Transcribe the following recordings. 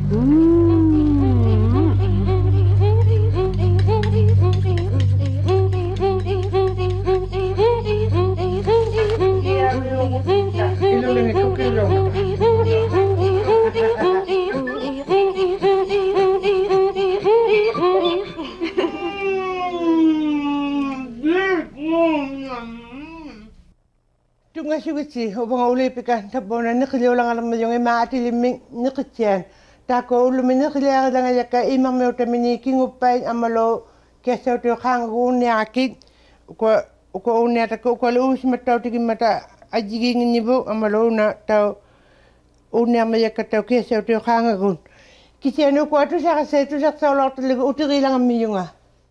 Tunga sugiti ubang ulipika tapona nikili ulang alam yung maati liming nikitian tako ulumi nikili lang yaka imang meu tamini kingupay amalo kesa to khang unya akit ko unya ta ko luus mata tigi mata ajigi nibo amalo na tau unya mayaka tau kesa to khang gun kisiano ko tu sa se tu sa solo tu utiri lang miyunga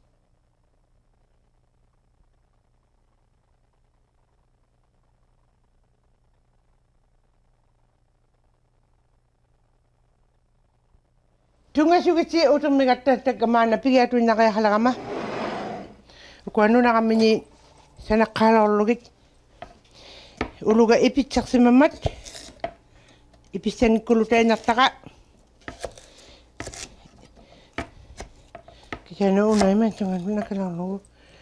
Tunga sugiti utang migata tagamana pigatu na kaya halagama. Kung ano na kami ni sa nakalologit. Uluga ipitsak si mamat. Ipisan kulutay na taka. Kaya na unay man tunga nakalolog.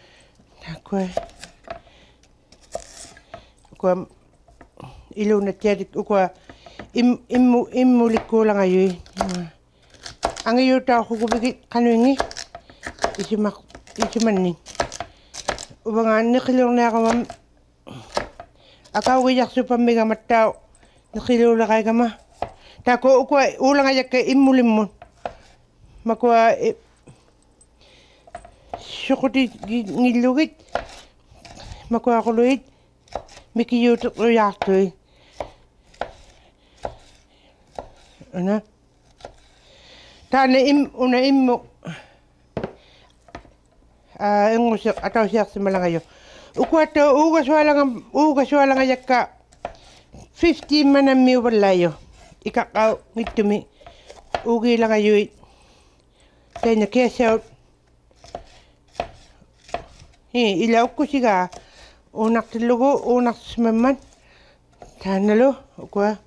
Ako ilaw na tiyadik. Ako imulik ko lang ayoy. Ang iyo tao ko kubigit kanuingi isimanin ubangan nakilong na ako mam akaw giyak su pamiga matao nakilong na kay kama tako ukwa ulang ayak kay imulim mo makwa sukuti ngilugit makwa kuluit mikiyutok uyak to ana Tane una immo engusik atau siak semalangayo. Ukwato uga swalanga yakka 50 manam mi walayo. Ikakaw ngitumi ugi lang ayo. Tanya kesa ilaw ko siga unak tilugo unak semaman. Tanalo ukwa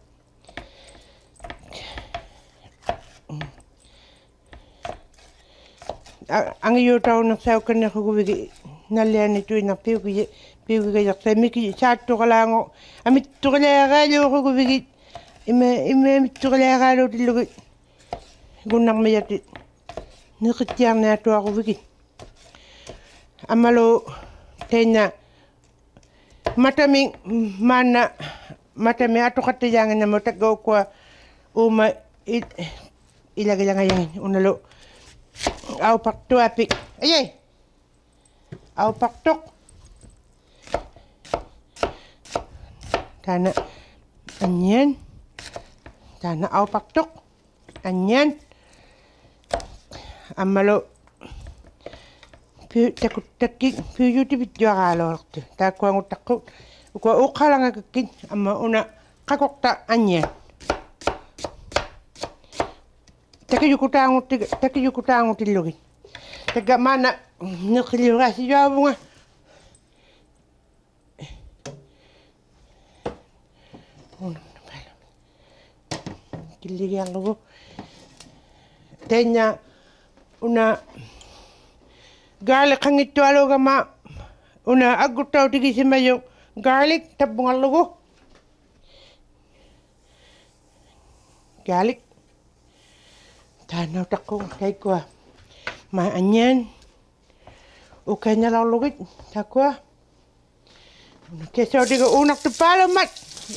ang iyo tao nagsaw ka na kugubigi nalian ito na piugi yak sa miki chato kalango amit to kalaga yo kugubigi ime to kalaga lo dilugi gunang mayati nikitiang na to ako bigi amalo tenya matami ato katayangan na mo tagaw ko uma ilagay lang ngayon unalo Au pakto apik. Ayay. Au paktok. Tana anyan. Tana au paktok. Anyan. Amalo. Takut takik YouTube video kalau tu. Tak kuang takut. Ko ukala nga kakin amma una kakokta anyan. Taki yukutangu tilugi. Taga mana nakiliwa si jawab nga. Kiligi ang lugo. Tenya una garlic ang ito alo ma una agutaw tigi si mayo garlic tabung ang lugo. Garlic Tanaw tako kay ko maanyan okay na lang lugit tako kesa diga unak tu palamat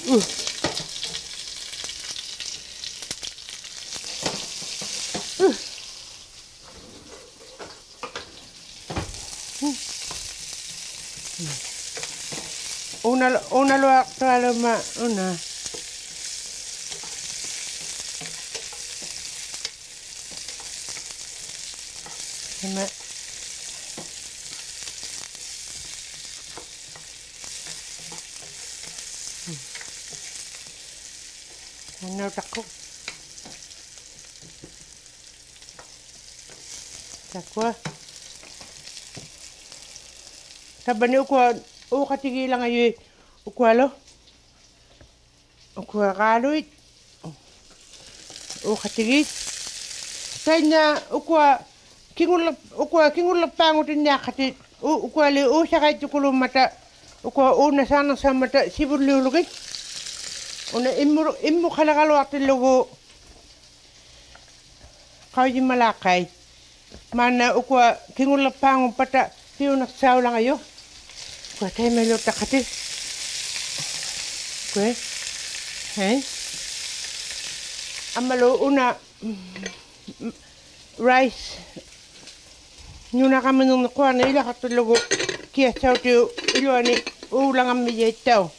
una lo palamat una Sama ano tako sabani ukwa ukatigilang ayoy ukwalo ukwa kaluit ukatigit Tanya ukua kingulla pangutin yakati ukua li usakai tukulu mata ukua una sana samata sibululugi una immu khalaqalu atilugu kauji malakai mana ukua kingulla pangu pata fiuna saulang ayo ukua taimelo takati kue hey amalo una rice nyuna kami nung kuan ila katulugo kia sautiu iluani ulangan mi tau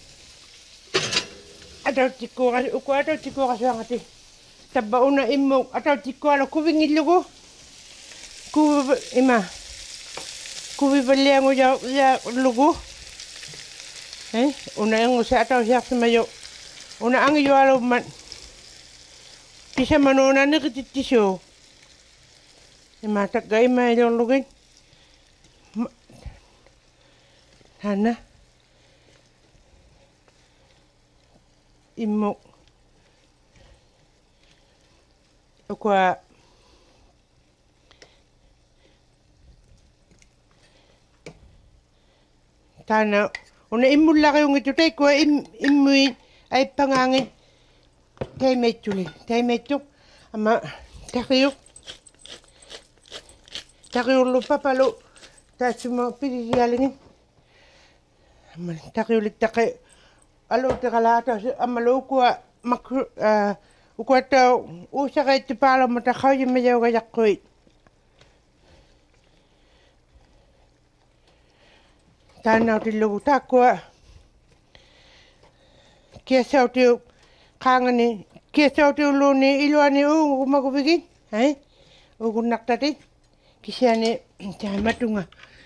atau tiko kasangati tabba una immo atau tiko ala kubing ilugo kubi baliango ya lugo una yang usa atau siap semayo una ang yualo man bisa manona ni ketitisyo matak gay may lulugin hana imo ukwa tana una imulla kayong ito tay ko imui ay pangangin tay medyo ama takiyok takiyulu papalo tasuma pigiyalingin aman takiyulik taki alo takalata amalo kuwa ukwa tao usakay tipala matakaw yung mayaw kayakoy tanaw tilugu takwa kiasaw tiyo kangani kiasaw tiyo luni iluani magubigin ugunak tati kisane jangan matunga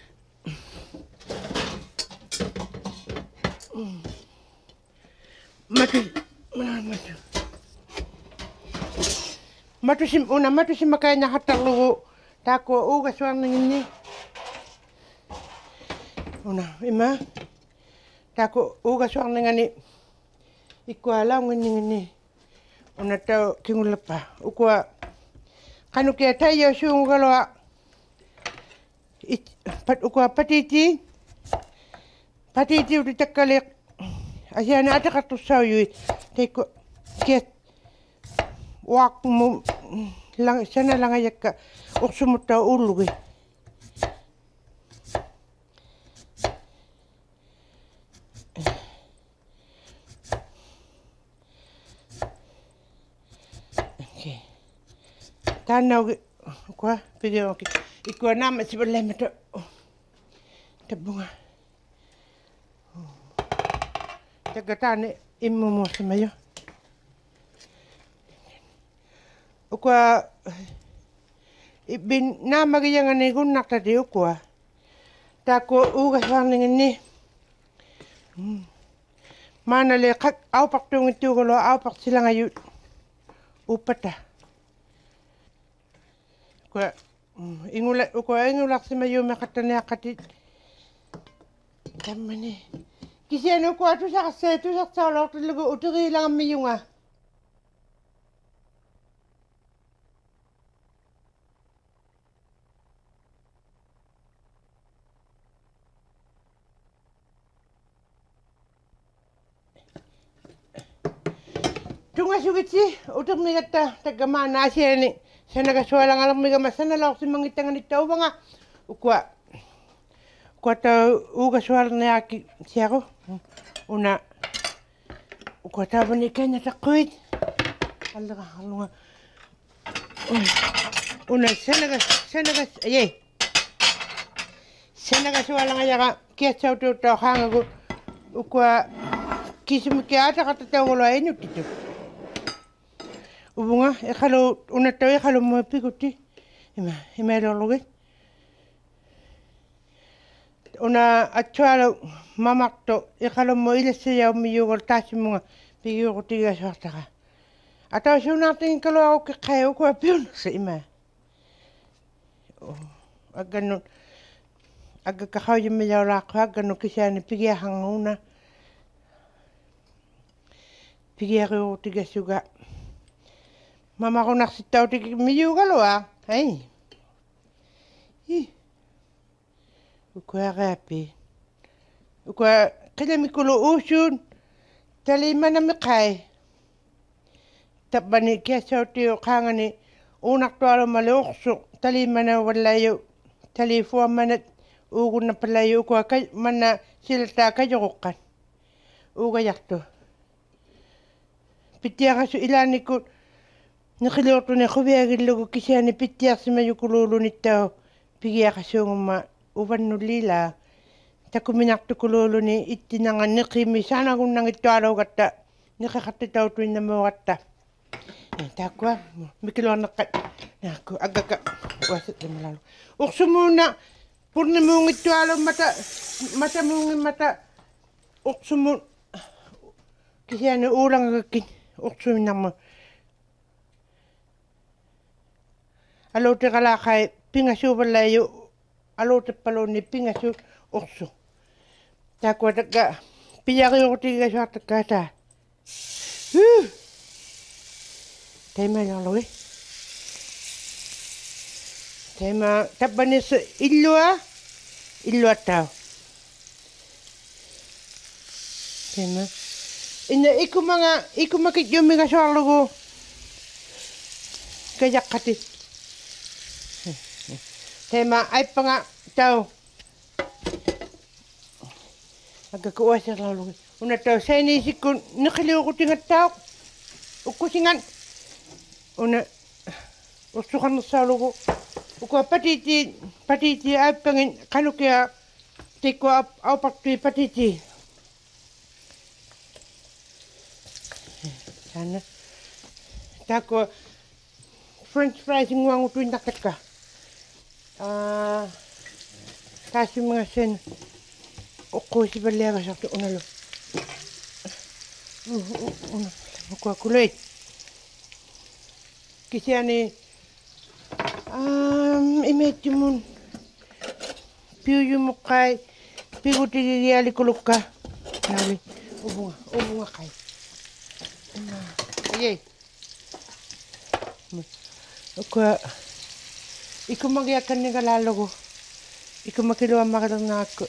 matu sim makanya hatalu tako uga suang ini una ima tako uga suang ngani ikuala ngini una tau kingulapa ukwa kanu kia tayo sungu kalau ukwa patiti udah cekalik asyana ada kartu sayu teko kiat wak mu lang sana lang aja ka uksumuta ulugi okay tanau ukwa video okay ikwa nama sebelah mata tabunga tagatane immo mo semayo ukwa ibin nama yang ane gunak tadi ukwa tako uga sangning ni mana le kak au pak tung itu kalau au pak silang ayu upata ukwa ingulak semayo makatane akatit kamane kiseno ko tu sa lo tu lugo uturi lang miyunga tunga sugiti utuk migata tagamana siani sana kasualang alam miga masana law si mangitangan itaw banga ukwa kuata uga sualang na aki siako una kuata bani kanya takuit alunga una sana sualang ayaka kia chau tu tau hangagu ukwa kisum kia ata kata tau ngolo ainu titu ubunga ekalo una tau ekalo mo pikuti ima lologe una achualo mamakto ekalo mo ilese ya miyugol tasimunga piyugo tiga sortaka atau suna ting kalau aku kayak aku apiun seima agak kakau jeme jauh laku agak kisah ni pergi hanguna pergi aku tiga juga Mama ko naksitaw ti miyu kalwa. Ay. Ukwa rapi. Ukwa kaya mikulo usun. Talima na mikay. Tapani kaya sa tiyo kangani. Unak tuwalo maliukso. Talima na walayo. Talifuwa manat. Ugo na palayo ukwa mana silta kayokan. Uga yakto. Pitiya kaso ilani ko. Nakiloto na kubiyagilugo kisya ni pitiya si mayukulolo nito. Pigiya kaso nga uwan nulila. Takuminakto kulolo ni itinangan ni kimi. Sana kung nang ito araw kata. Nakakatitaw tuwin na mo kata. Takwa. Mikilo na kat. Naku agaka. Wasat na malalo. Ukso muna. Purni mong ito araw mata mong mata. Ukso mo. Kisya ni ulang kakin. Ukso na mo. Alo te kalakay. Pingasu balayo. Alo te palo ni pingasu. Ukso. Takwa taka. Piyaki ko tiga sa takata. Tema yang loe. Tema tabanis ilua. Ilua tau. Tema. Ina iku makit yung mga salo ko. Kayak kati. Tema ay pa nga tau. Agak sa lalu. Una tau saya ni sikun nakaliw ko tingat tau. Ukusingan. Una usukan sa lalu ko. Uko patiti ay pangin kanu kaya tiko au pakti patiti. Sana. Tako French fries nguang utuin nakat ka. Kasi mga sen. Uko si balia ka sakto unalo. Uko kulit. Kasi ani imeti mun. Piyu mo kay pigu tigiyali kuluk ka. Nali ubunga kay. Ayay. Uko iko magyakan ni kalalo ko. Iko makiluwa makalang na ako.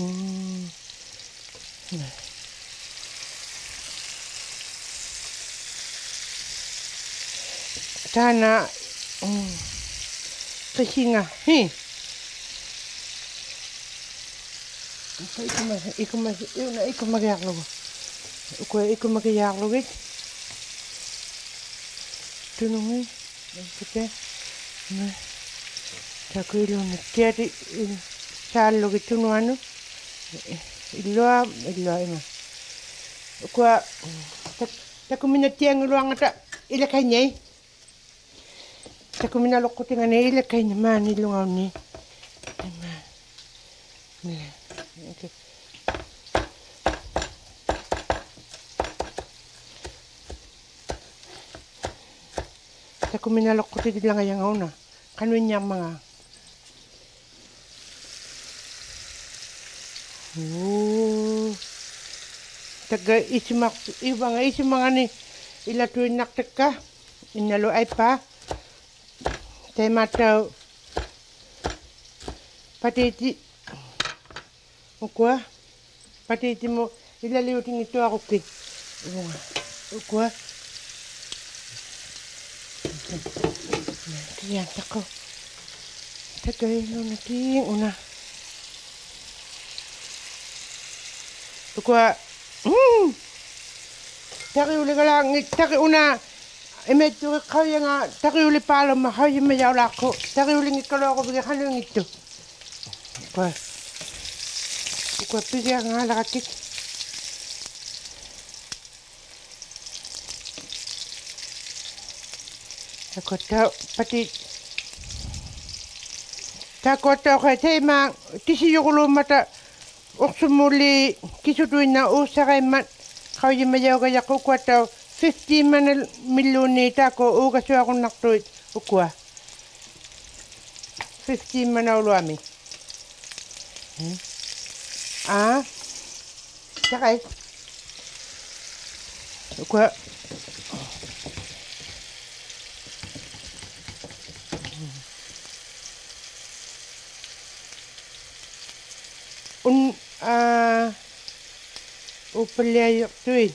Sana kasi nga iko magyaklo ko iko magyaklo ko tunungi kita tako ilo na tiati salo gitu nuano ilo ima kwa tako minatiang luang ata ila kanyai tako minaloko tingan ila kanya mani lungaw ni okay. Tako minaloko tingan lang ayang una kanuin niya mga taga isimak ibang isimanga ni ilatuin nakteka inalo ay pa temataw patiti ukwa patiti mo ilaliutin ito ako kid ukwa yan tako taga ilo natin una ukwa taki uli ka lang taki una medyo kaya nga taki uli pala mahaya mayaw lako taki uli ngikalo ako bigay kanong ito ukwa bigay nga lakatik ako tao pati tako tao kaya tayo mga tisiyo ko lumata Oksumuli kisutuin na usakay mat kaya mayaw kaya kukwa tao 50 milyon tako ugaso ako naktuit ukwa 50 manaw luami sakay ukwa upaliayertuin.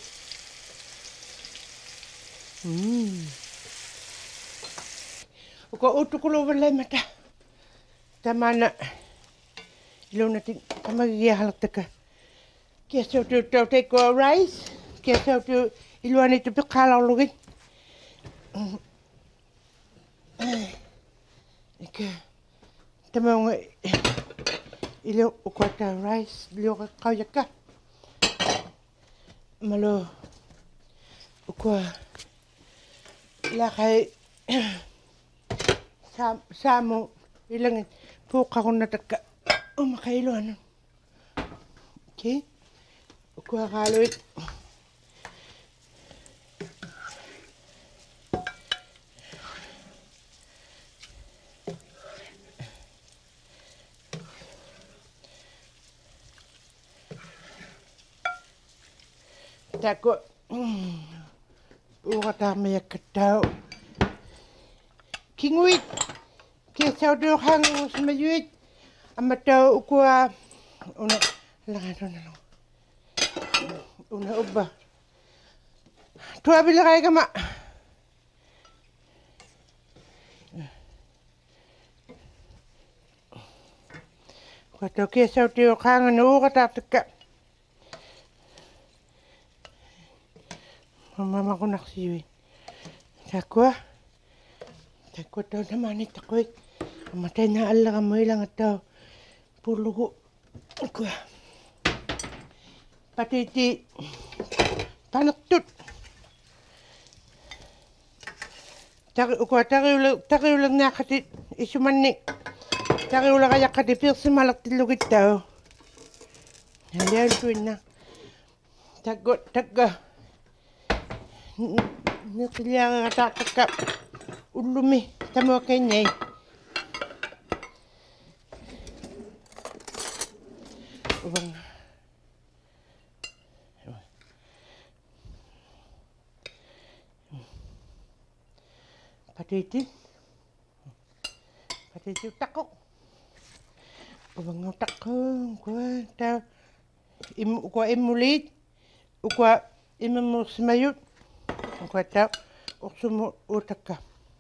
Uko utukuluvalai mata. Tamana ilunatin kamagiahalaktaka. Kiasautu tauteko rice. Kiasautu iluanitu piqalaulugin. Ika tamaunga ilu ukwata rice liuqa qauyakka. Malo ukwa laqai Samu ilangin puuqaqunnataka umakailuanu. Okay. Ukuaqaaluit. Tako uqataamiakkatau kinguit kiasautu hangu smayuit amatau ukua una langanuna una ubba tuabilakai kama Kato kiasautu hangu uqataataka Mama ko naksiwi. Takwa tahu namani takoy. Matay na ala kamoy lang ito. Pulugo. Takwa. Patiti. Panaktut. Takiulag na kati isumanik. Takiulag kaya kati pirsi malak tilugit tao. Hindi ang tuwin na. Taga. Nikiliang atakak ulumi tamo kanya. Ubang. Patiti takok. Ubang takok ta imulit. Ukwa imamusmayut. Kuatap uksumu utaka.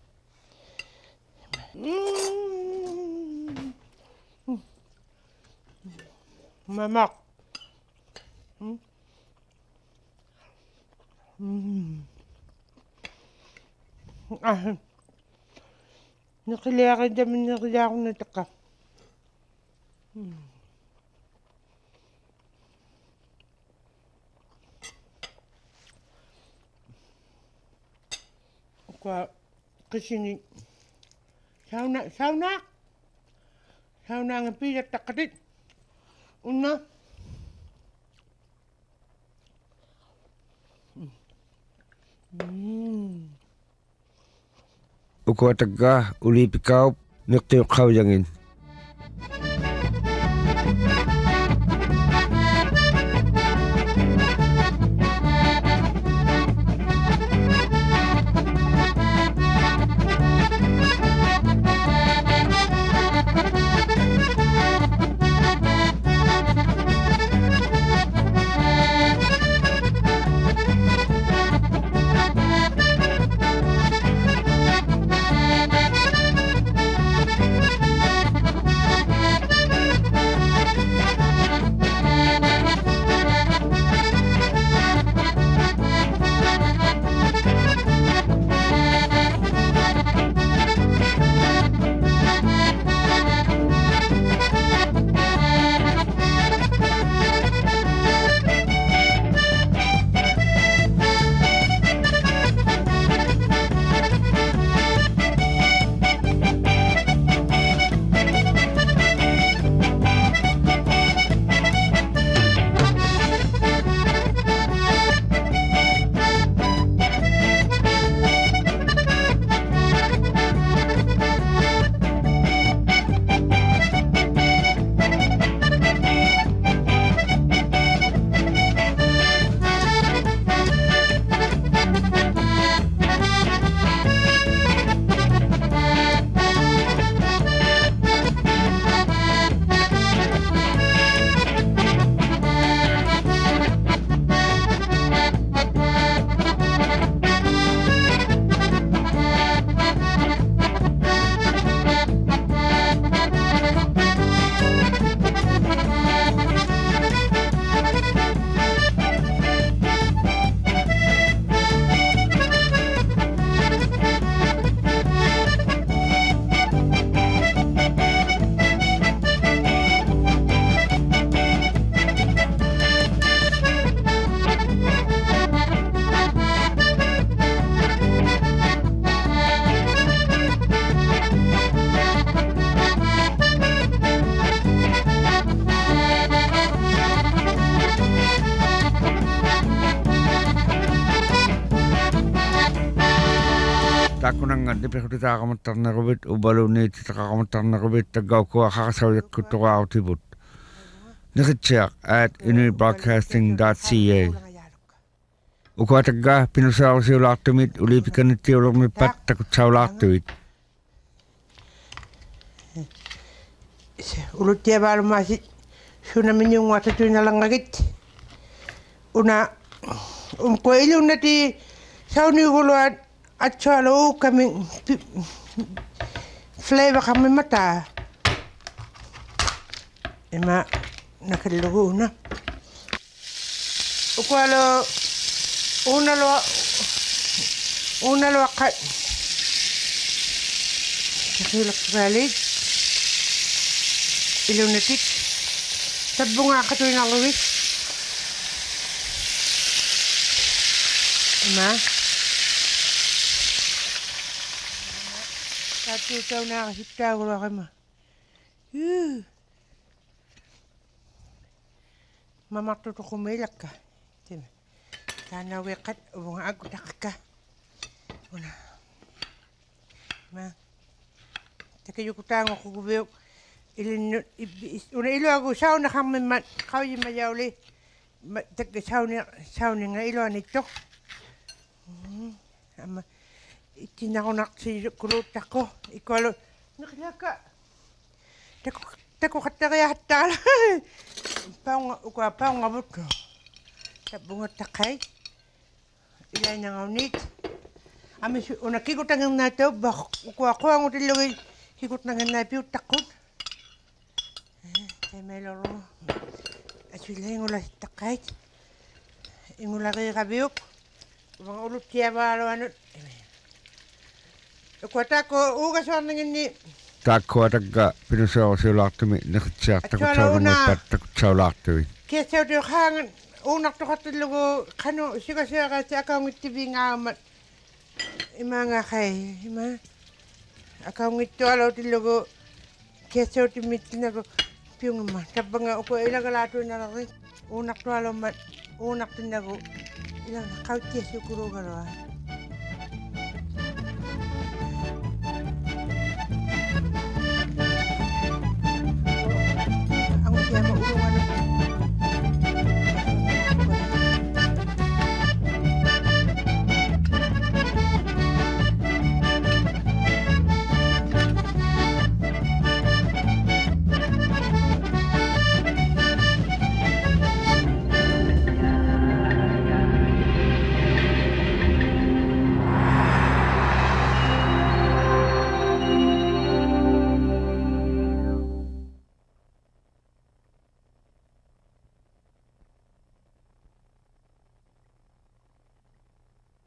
Mamak. Nakiliakan dami nakiliakan na taka. Kwa kesini sauna ngapi ya takatit una Uko taga uli pikau nukti kau jangin Takunangan di pihak kita akan mentarnarubit ubaluni kita akan mentarnarubit tagaw ko akakasawyak kutuwa utibut. Nakitsak at unibroadcasting.ca. Ukwataga pinusaw si ulaktumit ulipikan iti ulong mipat takut sa ulaktuit. Ulut tiya balu masih sunamin yung wata tuyo na lang agit. Una ko ilong na ti sa uniguluan at salo kami flavor kami mata. Ima nakalilugo na. Ukwalo una lo akat. Nakilak balik. Ilaw na tik. Sabong nga ka tuwing alawis. Ima. Katutaw na kasipta ko lang kama. Mamakto to kumilak ka. Sana wekat ubong agutak ka. Una. Ima. Taka yung kutango ko gubiyok. Una ilo ako sao na kami kau yung mayawli. Taka sao ni nga ilo nito. Ama itinakunak si kulot ako. Ikaw alo. Nakilaka. Tako katagaya hatala. Pao nga buto. Tabunga takay. Ilay na nga unit. Ami una kikot ang nato. Kuha ang utilawin. Kikot na nga napiw takot. May loro. Aswila yung ulas takay. Yung ulas kayo kabiyok. Mga ulot siya ba ano. Kuwata ko ugas wa nangin ni. Takwataga pinusaw si ulaktumit nakitsak takut sa ulong mipat takut sa ulaktuit. Kaya siya ito kangan. Unak to katulugo. Kano siya kasi akaw ng TV nga amat. Ima nga kay. Ima. Akaw ng ito alaw tilugo. Kaya siya ito mitin ako. Yung man, tapos nga ako ilang alato na lang unak to alamat, unak to na ko ilang kautis yung kuro galawa.